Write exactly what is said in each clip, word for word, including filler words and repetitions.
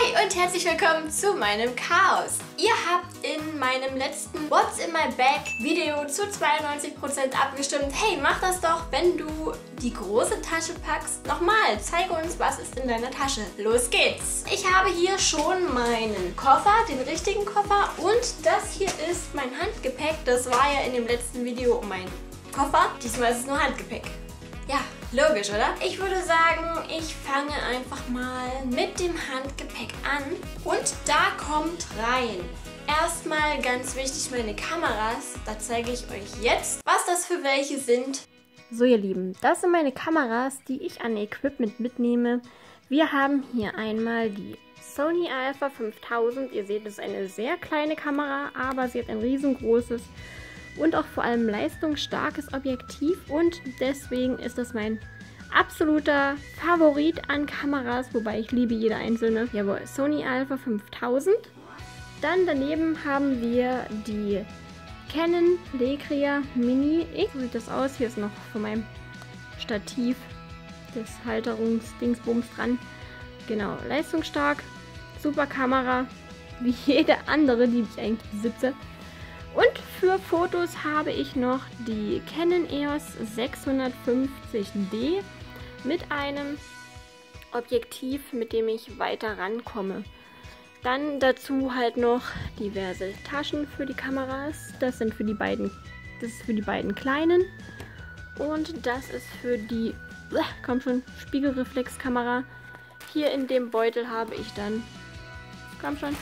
Hi und herzlich willkommen zu meinem Chaos. Ihr habt in meinem letzten What's in my Bag Video zu zweiundneunzig Prozent abgestimmt. Hey, mach das doch, wenn du die große Tasche packst. Nochmal, zeige uns, was ist in deiner Tasche. Los geht's. Ich habe hier schon meinen Koffer, den richtigen Koffer, und das hier ist mein Handgepäck. Das war ja in dem letzten Video mein Koffer. Diesmal ist es nur Handgepäck. Ja, logisch, oder? Ich würde sagen, ich fange einfach mal mit dem Handgepäck an. Und da kommt rein erstmal ganz wichtig meine Kameras. Da zeige ich euch jetzt, was das für welche sind. So ihr Lieben, das sind meine Kameras, die ich an Equipment mitnehme. Wir haben hier einmal die Sony Alpha fünftausend. Ihr seht, das ist eine sehr kleine Kamera, aber sie hat ein riesengroßes und auch vor allem leistungsstarkes Objektiv. Und deswegen ist das mein absoluter Favorit an Kameras, wobei ich liebe jede einzelne. Jawohl, Sony Alpha fünftausend. Dann daneben haben wir die Canon Legria Mini X. So sieht das aus. Hier ist noch von meinem Stativ das Halterungsdingsbums dran. Genau, leistungsstark, super Kamera, wie jede andere, die ich eigentlich besitze. Und für Fotos habe ich noch die Canon E O S sechshundertfünfzig D mit einem Objektiv, mit dem ich weiter rankomme. Dann dazu halt noch diverse Taschen für die Kameras. Das sind für die beiden, das ist für die beiden kleinen. Und das ist für die, äh, komm schon, Spiegelreflexkamera. Hier in dem Beutel habe ich dann, komm schon,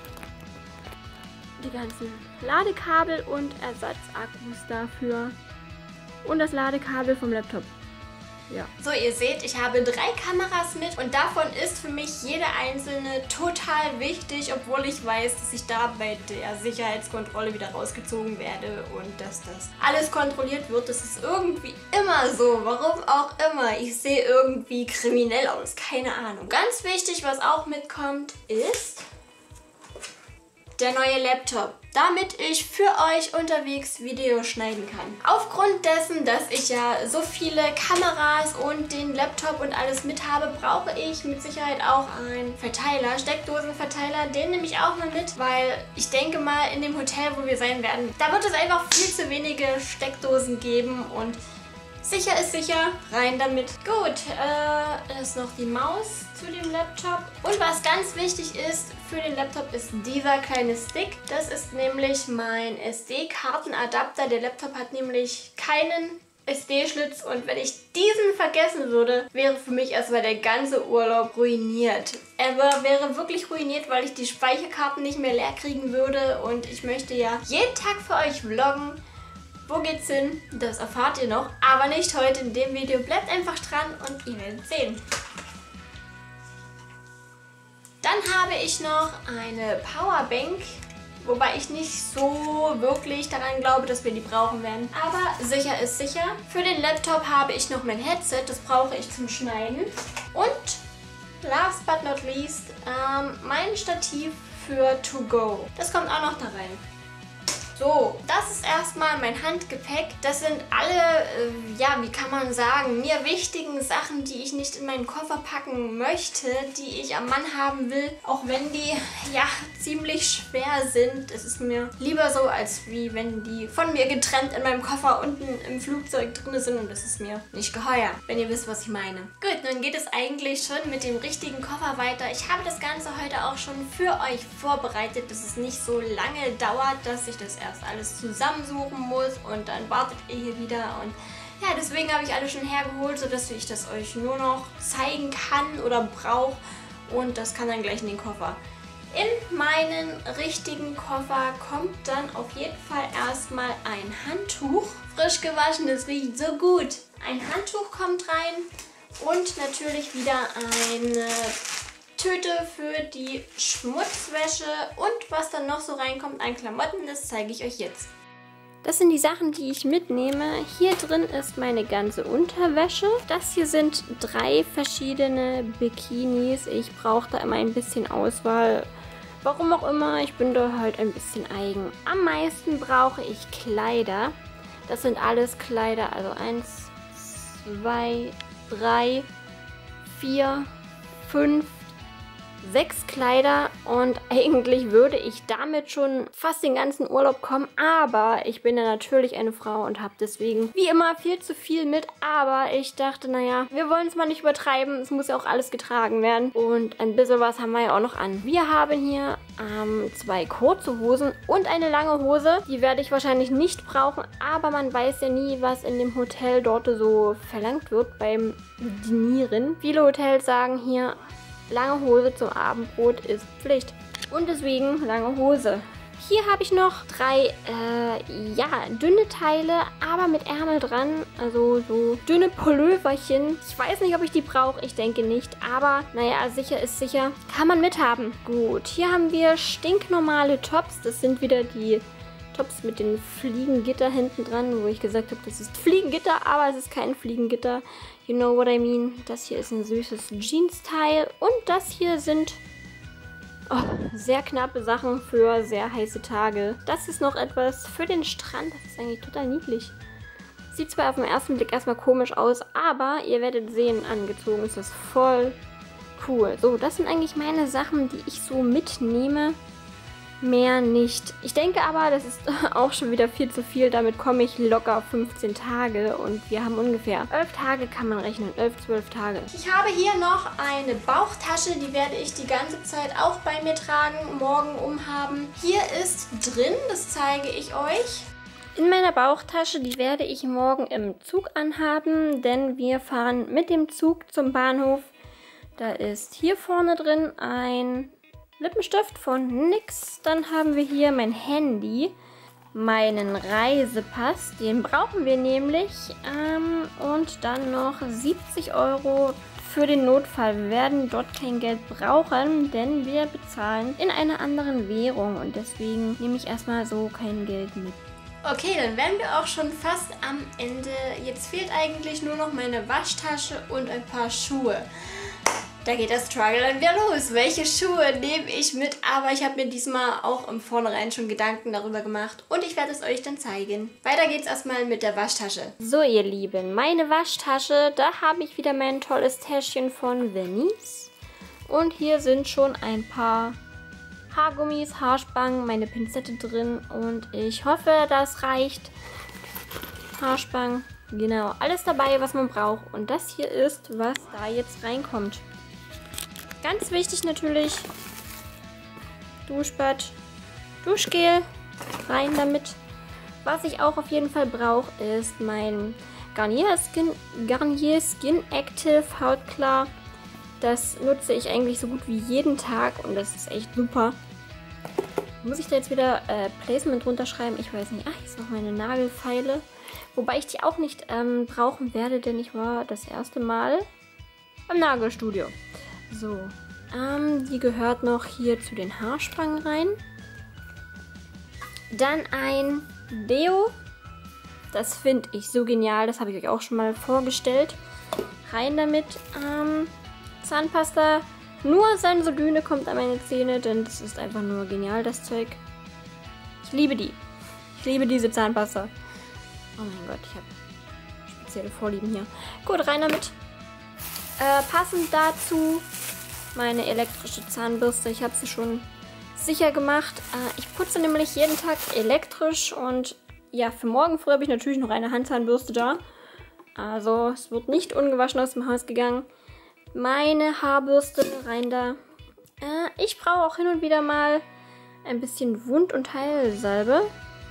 die ganzen Ladekabel und Ersatzakkus dafür. Und das Ladekabel vom Laptop. Ja. So, ihr seht, ich habe drei Kameras mit und davon ist für mich jede einzelne total wichtig, obwohl ich weiß, dass ich da bei der Sicherheitskontrolle wieder rausgezogen werde und dass das alles kontrolliert wird. Das ist irgendwie immer so, warum auch immer. Ich sehe irgendwie kriminell aus, keine Ahnung. Ganz wichtig, was auch mitkommt, ist der neue Laptop, damit ich für euch unterwegs Videos schneiden kann. Aufgrund dessen, dass ich ja so viele Kameras und den Laptop und alles mit habe, brauche ich mit Sicherheit auch einen Verteiler, Steckdosenverteiler. Den nehme ich auch mal mit, weil ich denke mal, in dem Hotel, wo wir sein werden, da wird es einfach viel zu wenige Steckdosen geben und sicher ist sicher, rein damit. Gut, äh, da ist noch die Maus zu dem Laptop. Und was ganz wichtig ist für den Laptop ist dieser kleine Stick. Das ist nämlich mein S D-Kartenadapter. Der Laptop hat nämlich keinen S D-Schlitz und wenn ich diesen vergessen würde, wäre für mich erstmal der ganze Urlaub ruiniert. Er wäre wirklich ruiniert, weil ich die Speicherkarten nicht mehr leer kriegen würde und ich möchte ja jeden Tag für euch vloggen. Wo geht's hin? Das erfahrt ihr noch, aber nicht heute in dem Video. Bleibt einfach dran und ihr werdet sehen. Dann habe ich noch eine Powerbank, wobei ich nicht so wirklich daran glaube, dass wir die brauchen werden. Aber sicher ist sicher. Für den Laptop habe ich noch mein Headset, das brauche ich zum Schneiden. Und last but not least, ähm, mein Stativ für To Go. Das kommt auch noch da rein. So, das ist erstmal mein Handgepäck. Das sind alle, äh, ja, wie kann man sagen, mir wichtigen Sachen, die ich nicht in meinen Koffer packen möchte, die ich am Mann haben will. Auch wenn die, ja, ziemlich schwer sind. Es ist mir lieber so, als wie wenn die von mir getrennt in meinem Koffer unten im Flugzeug drin sind. Und das ist mir nicht geheuer, wenn ihr wisst, was ich meine. Gut, nun geht es eigentlich schon mit dem richtigen Koffer weiter. Ich habe das Ganze heute auch schon für euch vorbereitet, dass es nicht so lange dauert, dass ich das erst alles zusammensuchen muss und dann wartet ihr hier wieder und ja, deswegen habe ich alles schon hergeholt, sodass ich das euch nur noch zeigen kann oder brauche und das kann dann gleich in den Koffer. In meinen richtigen Koffer kommt dann auf jeden Fall erstmal ein Handtuch. Frisch gewaschen, das riecht so gut. Ein Handtuch kommt rein und natürlich wieder eine Tüte für die Schmutzwäsche und was dann noch so reinkommt an Klamotten, das zeige ich euch jetzt. Das sind die Sachen, die ich mitnehme. Hier drin ist meine ganze Unterwäsche. Das hier sind drei verschiedene Bikinis. Ich brauche da immer ein bisschen Auswahl. Warum auch immer, ich bin da halt ein bisschen eigen. Am meisten brauche ich Kleider. Das sind alles Kleider, also eins, zwei, drei, vier, fünf, sechs Kleider und eigentlich würde ich damit schon fast den ganzen Urlaub kommen, aber ich bin ja natürlich eine Frau und habe deswegen wie immer viel zu viel mit, aber ich dachte, naja, wir wollen es mal nicht übertreiben, es muss ja auch alles getragen werden und ein bisschen was haben wir ja auch noch an. Wir haben hier ähm, zwei kurze Hosen und eine lange Hose, die werde ich wahrscheinlich nicht brauchen, aber man weiß ja nie, was in dem Hotel dort so verlangt wird beim Dinieren. Viele Hotels sagen hier, lange Hose zum Abendbrot ist Pflicht. Und deswegen lange Hose. Hier habe ich noch drei, äh, ja, dünne Teile, aber mit Ärmel dran. Also so dünne Pulloverchen. Ich weiß nicht, ob ich die brauche. Ich denke nicht. Aber, naja, sicher ist sicher. Kann man mithaben. Gut, hier haben wir stinknormale Tops. Das sind wieder die Tops mit den Fliegengitter hinten dran, wo ich gesagt habe, das ist Fliegengitter, aber es ist kein Fliegengitter. You know what I mean. Das hier ist ein süßes Jeans-Teil und das hier sind oh, sehr knappe Sachen für sehr heiße Tage. Das ist noch etwas für den Strand. Das ist eigentlich total niedlich. Sieht zwar auf den ersten Blick erstmal komisch aus, aber ihr werdet sehen, angezogen ist das voll cool. So, das sind eigentlich meine Sachen, die ich so mitnehme. Mehr nicht. Ich denke aber, das ist auch schon wieder viel zu viel. Damit komme ich locker auf fünfzehn Tage und wir haben ungefähr elf Tage, kann man rechnen. elf, zwölf Tage. Ich habe hier noch eine Bauchtasche, die werde ich die ganze Zeit auch bei mir tragen, morgen umhaben. Hier ist drin, das zeige ich euch. In meiner Bauchtasche, die werde ich morgen im Zug anhaben, denn wir fahren mit dem Zug zum Bahnhof. Da ist hier vorne drin ein Lippenstift von N Y X. Dann haben wir hier mein Handy, meinen Reisepass, den brauchen wir nämlich. Ähm, und dann noch siebzig Euro für den Notfall. Wir werden dort kein Geld brauchen, denn wir bezahlen in einer anderen Währung. Und deswegen nehme ich erstmal so kein Geld mit. Okay, dann wären wir auch schon fast am Ende. Jetzt fehlt eigentlich nur noch meine Waschtasche und ein paar Schuhe. Da geht das Struggle dann wieder los. Welche Schuhe nehme ich mit? Aber ich habe mir diesmal auch im Vornherein schon Gedanken darüber gemacht. Und ich werde es euch dann zeigen. Weiter geht's erstmal mit der Waschtasche. So, ihr Lieben, meine Waschtasche. Da habe ich wieder mein tolles Täschchen von Venice. Und hier sind schon ein paar Haargummis, Haarspangen, meine Pinzette drin. Und ich hoffe, das reicht. Haarspangen, genau. Alles dabei, was man braucht. Und das hier ist, was da jetzt reinkommt. Ganz wichtig natürlich, Duschbad, Duschgel, rein damit. Was ich auch auf jeden Fall brauche, ist mein Garnier Skin, Garnier Skin Active Hautklar. Das nutze ich eigentlich so gut wie jeden Tag und das ist echt super. Muss ich da jetzt wieder äh, Placement drunter schreiben? Ich weiß nicht. Ach, hier ist noch meine Nagelfeile. Wobei ich die auch nicht ähm, brauchen werde, denn ich war das erste Mal beim Nagelstudio. So, ähm, die gehört noch hier zu den Haarspangen rein. Dann ein Deo. Das finde ich so genial, das habe ich euch auch schon mal vorgestellt. Rein damit. Ähm, Zahnpasta. Nur Sensodyne kommt an meine Zähne, denn das ist einfach nur genial, das Zeug. Ich liebe die. Ich liebe diese Zahnpasta. Oh mein Gott, ich habe spezielle Vorlieben hier. Gut, rein damit. Äh, passend dazu meine elektrische Zahnbürste. Ich habe sie schon sicher gemacht. Äh, ich putze nämlich jeden Tag elektrisch und ja, für morgen früh habe ich natürlich noch eine Handzahnbürste da. Also es wird nicht ungewaschen aus dem Haus gegangen. Meine Haarbürste rein da. Äh, ich brauche auch hin und wieder mal ein bisschen Wund- und Heilsalbe.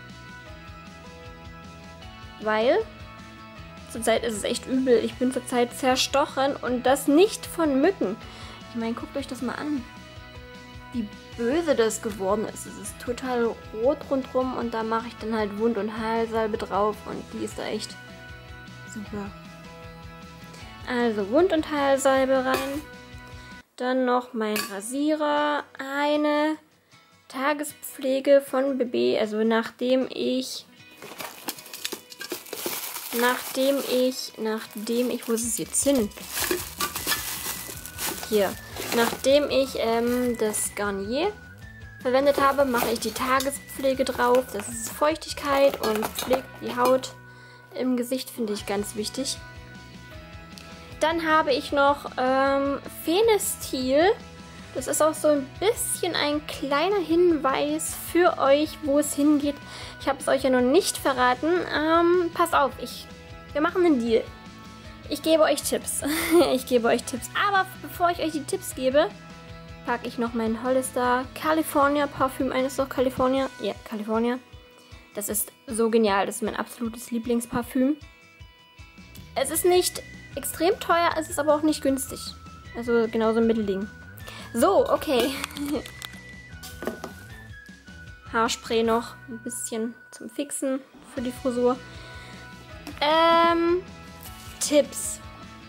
Weil zurzeit ist es echt übel. Ich bin zurzeit zerstochen und das nicht von Mücken. Ich meine, guckt euch das mal an. Wie böse das geworden ist. Es ist total rot rundherum und da mache ich dann halt Wund- und Heilsalbe drauf und die ist da echt super. Also Wund- und Heilsalbe rein. Dann noch mein Rasierer. Eine Tagespflege von B B. Also nachdem ich... Nachdem ich... Nachdem ich... Wo ist es jetzt hin? Hier. Nachdem ich ähm, das Garnier verwendet habe, mache ich die Tagespflege drauf. Das ist Feuchtigkeit und pflegt die Haut im Gesicht, finde ich ganz wichtig. Dann habe ich noch ähm, Fenestil Das ist auch so ein bisschen ein kleiner Hinweis für euch, wo es hingeht. Ich habe es euch ja noch nicht verraten. Ähm, passt auf, ich, wir machen einen Deal. Ich gebe euch Tipps. ich gebe euch Tipps. Aber bevor ich euch die Tipps gebe, packe ich noch mein Hollister California Parfüm ein. Ist doch California? Ja, California. Das ist so genial. Das ist mein absolutes Lieblingsparfüm. Es ist nicht extrem teuer, es ist aber auch nicht günstig. Also genauso ein Mittelding. So, okay. Haarspray noch ein bisschen zum Fixen für die Frisur. Ähm, Tipps.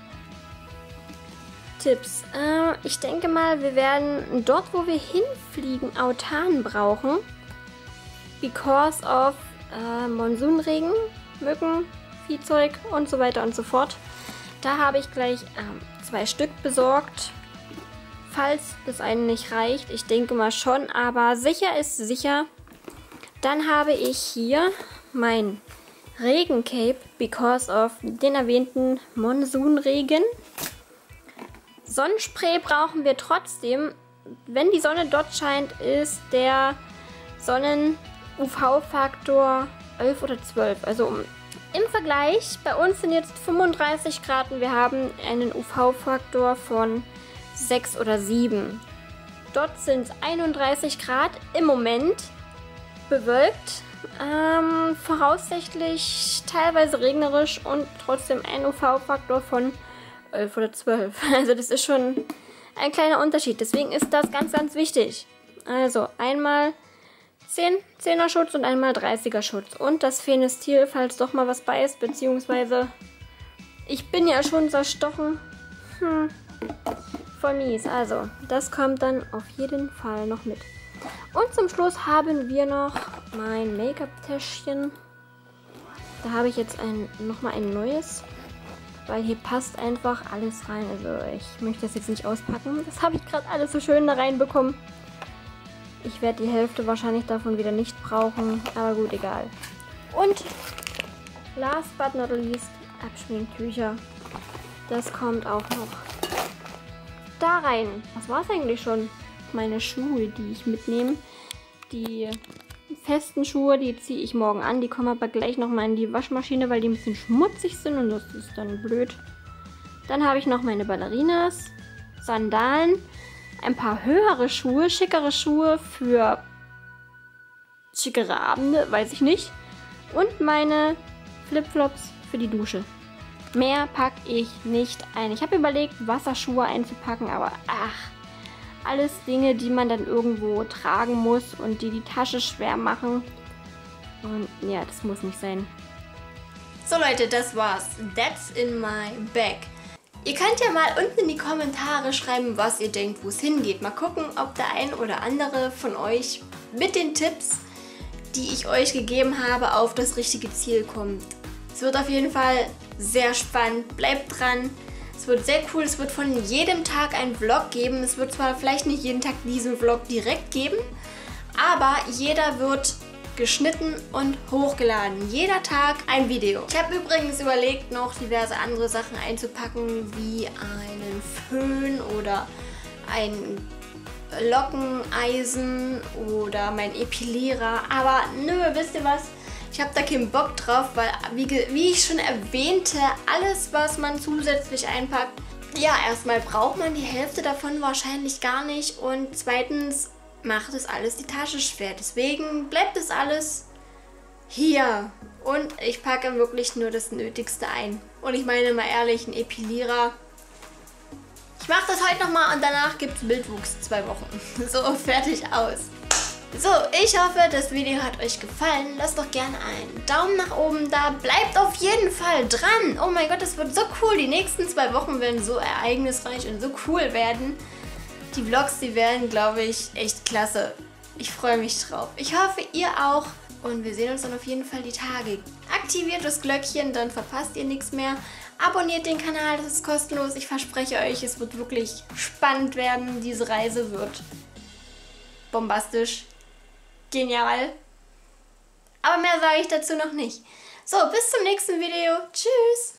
Tipps. Äh, ich denke mal, wir werden dort, wo wir hinfliegen, Autan brauchen. Because of äh, Monsunregen, Mücken, Viehzeug und so weiter und so fort. Da habe ich gleich ähm, zwei Stück besorgt. Falls das eine nicht reicht, ich denke mal schon, aber sicher ist sicher. Dann habe ich hier mein Regencape, because of den erwähnten Monsunregen. Sonnenspray brauchen wir trotzdem. Wenn die Sonne dort scheint, ist der Sonnen-U V-Faktor elf oder zwölf. Also im Vergleich, bei uns sind jetzt fünfunddreißig Grad und wir haben einen U V-Faktor von sechs oder sieben. Dort sind es einunddreißig Grad im Moment, bewölkt, ähm, voraussichtlich teilweise regnerisch und trotzdem ein U V-Faktor von elf oder zwölf. Also das ist schon ein kleiner Unterschied. Deswegen ist das ganz, ganz wichtig. Also einmal zehn, zehner Schutz und einmal dreißiger Schutz. Und das Fenestil, falls doch mal was beißt, beziehungsweise ich bin ja schon zerstochen. Hm. Voll mies. Also, das kommt dann auf jeden Fall noch mit. Und zum Schluss haben wir noch mein Make-up-Täschchen. Da habe ich jetzt ein, nochmal ein neues, weil hier passt einfach alles rein. Also ich möchte das jetzt nicht auspacken. Das habe ich gerade alles so schön da reinbekommen. Ich werde die Hälfte wahrscheinlich davon wieder nicht brauchen, aber gut, egal. Und last but not least, Abschminktücher. Das kommt auch noch da rein. Das war es eigentlich schon. Meine Schuhe, die ich mitnehme. Die festen Schuhe, die ziehe ich morgen an. Die kommen aber gleich nochmal in die Waschmaschine, weil die ein bisschen schmutzig sind und das ist dann blöd. Dann habe ich noch meine Ballerinas, Sandalen, ein paar höhere Schuhe, schickere Schuhe für schickere Abende, weiß ich nicht. Und meine Flipflops für die Dusche. Mehr packe ich nicht ein. Ich habe überlegt, Wasserschuhe einzupacken, aber ach, alles Dinge, die man dann irgendwo tragen muss und die die Tasche schwer machen. Und ja, das muss nicht sein. So Leute, das war's. That's in my bag. Ihr könnt ja mal unten in die Kommentare schreiben, was ihr denkt, wo es hingeht. Mal gucken, ob der ein oder andere von euch mit den Tipps, die ich euch gegeben habe, auf das richtige Ziel kommt. Es wird auf jeden Fall sehr spannend. Bleibt dran. Es wird sehr cool. Es wird von jedem Tag einen Vlog geben. Es wird zwar vielleicht nicht jeden Tag diesen Vlog direkt geben, aber jeder wird geschnitten und hochgeladen. Jeder Tag ein Video. Ich habe übrigens überlegt, noch diverse andere Sachen einzupacken, wie einen Föhn oder ein Lockeneisen oder mein Epilierer. Aber nö, wisst ihr was? Ich habe da keinen Bock drauf, weil, wie, wie ich schon erwähnte, alles, was man zusätzlich einpackt, ja, erstmal braucht man die Hälfte davon wahrscheinlich gar nicht und zweitens macht es alles die Tasche schwer. Deswegen bleibt es alles hier und ich packe wirklich nur das Nötigste ein. Und ich meine mal ehrlich, ein Epilierer. Ich mache das heute nochmal und danach gibt es Bildwuchs zwei Wochen. So, fertig aus. So, ich hoffe, das Video hat euch gefallen. Lasst doch gerne einen Daumen nach oben da. Bleibt auf jeden Fall dran. Oh mein Gott, das wird so cool. Die nächsten zwei Wochen werden so ereignisreich und so cool werden. Die Vlogs, die werden, glaube ich, echt klasse. Ich freue mich drauf. Ich hoffe, ihr auch. Und wir sehen uns dann auf jeden Fall die Tage. Aktiviert das Glöckchen, dann verpasst ihr nichts mehr. Abonniert den Kanal, das ist kostenlos. Ich verspreche euch, es wird wirklich spannend werden. Diese Reise wird bombastisch. Genial. Aber mehr sage ich dazu noch nicht. So, bis zum nächsten Video. Tschüss.